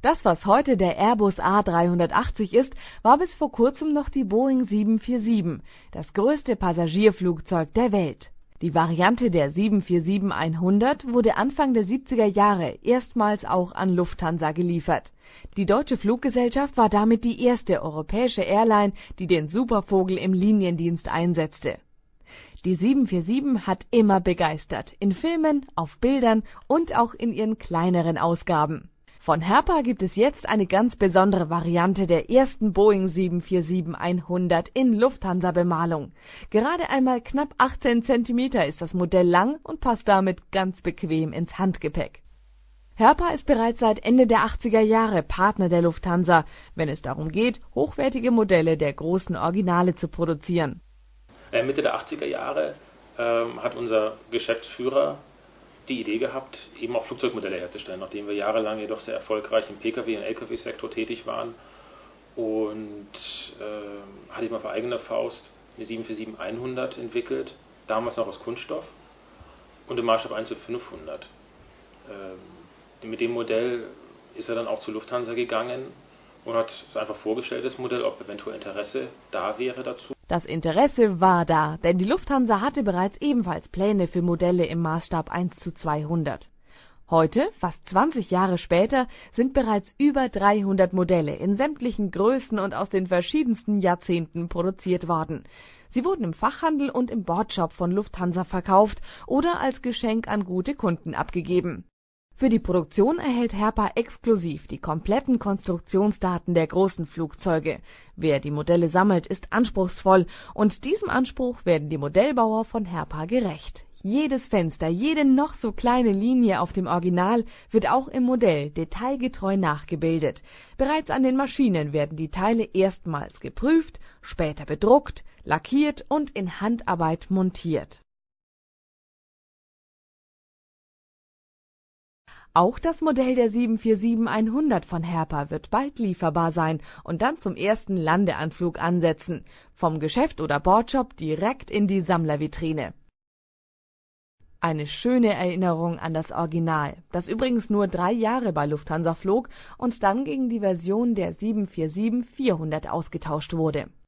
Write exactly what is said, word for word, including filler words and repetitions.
Das, was heute der Airbus A dreihundertachtzig ist, war bis vor kurzem noch die Boeing sieben vier sieben, das größte Passagierflugzeug der Welt. Die Variante der sieben vier sieben hundert wurde Anfang der siebziger Jahre erstmals auch an Lufthansa geliefert. Die Deutsche Fluggesellschaft war damit die erste europäische Airline, die den Supervogel im Liniendienst einsetzte. Die sieben vier sieben hat immer begeistert, in Filmen, auf Bildern und auch in ihren kleineren Ausgaben. Von Herpa gibt es jetzt eine ganz besondere Variante der ersten Boeing sieben vier sieben hundert in Lufthansa-Bemalung. Gerade einmal knapp achtzehn Zentimeter ist das Modell lang und passt damit ganz bequem ins Handgepäck. Herpa ist bereits seit Ende der achtziger Jahre Partner der Lufthansa, wenn es darum geht, hochwertige Modelle der großen Originale zu produzieren. Mitte der achtziger Jahre ähm, hat unser Geschäftsführer die Idee gehabt, eben auch Flugzeugmodelle herzustellen, nachdem wir jahrelang jedoch sehr erfolgreich im Pkw- und Lkw-Sektor tätig waren. Und äh, hatte ich mal für eigene Faust eine sieben vier sieben hundert entwickelt, damals noch aus Kunststoff und im Maßstab eins zu fünfhundert. Ähm, mit dem Modell ist er dann auch zu Lufthansa gegangen und hat einfach vorgestellt, das Modell, ob eventuell Interesse da wäre dazu. Das Interesse war da, denn die Lufthansa hatte bereits ebenfalls Pläne für Modelle im Maßstab eins zu zweihundert. Heute, fast zwanzig Jahre später, sind bereits über dreihundert Modelle in sämtlichen Größen und aus den verschiedensten Jahrzehnten produziert worden. Sie wurden im Fachhandel und im Bordshop von Lufthansa verkauft oder als Geschenk an gute Kunden abgegeben. Für die Produktion erhält Herpa exklusiv die kompletten Konstruktionsdaten der großen Flugzeuge. Wer die Modelle sammelt, ist anspruchsvoll, und diesem Anspruch werden die Modellbauer von Herpa gerecht. Jedes Fenster, jede noch so kleine Linie auf dem Original wird auch im Modell detailgetreu nachgebildet. Bereits an den Maschinen werden die Teile erstmals geprüft, später bedruckt, lackiert und in Handarbeit montiert. Auch das Modell der sieben vier sieben hundert von Herpa wird bald lieferbar sein und dann zum ersten Landeanflug ansetzen, vom Geschäft oder Bordshop direkt in die Sammlervitrine. Eine schöne Erinnerung an das Original, das übrigens nur drei Jahre bei Lufthansa flog und dann gegen die Version der sieben vier sieben vierhundert ausgetauscht wurde.